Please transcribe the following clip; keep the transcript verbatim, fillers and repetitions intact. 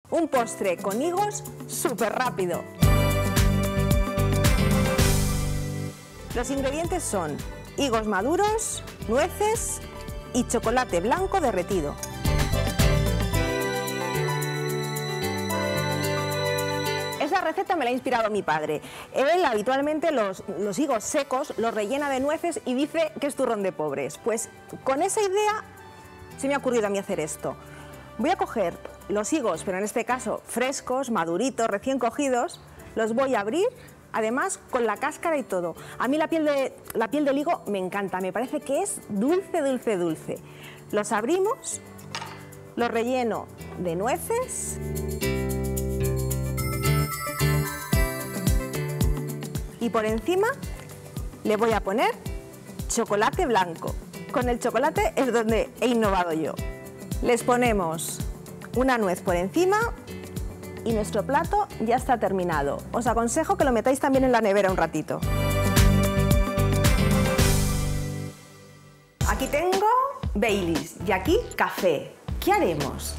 Un postre con higos súper rápido. Los ingredientes son higos maduros, nueces y chocolate blanco derretido. Esa receta me la ha inspirado mi padre. Él habitualmente los, los higos secos los rellena de nueces y dice que es turrón de pobres. Pues con esa idea se me ha ocurrido a mí hacer esto. Voy a coger los higos, pero en este caso frescos, maduritos, recién cogidos, los voy a abrir, además con la cáscara y todo. A mí la piel, de, la piel del higo me encanta, me parece que es dulce, dulce, dulce. Los abrimos, los relleno de nueces. Y por encima le voy a poner chocolate blanco. Con el chocolate es donde he innovado yo. Les ponemos una nuez por encima y nuestro plato ya está terminado. Os aconsejo que lo metáis también en la nevera un ratito. Aquí tengo Baileys y aquí café. ¿Qué haremos?